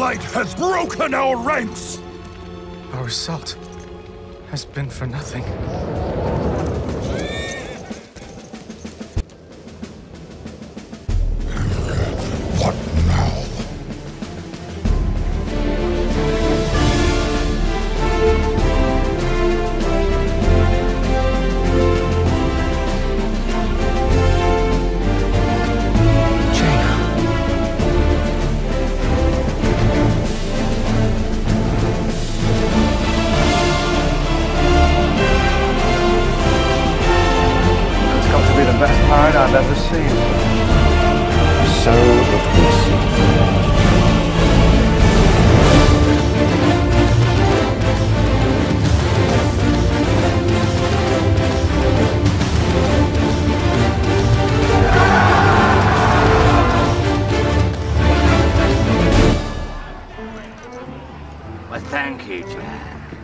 light has broken our ranks! Our assault has been for nothing. What now? The best night I've ever seen. So it Well, thank you, Jack.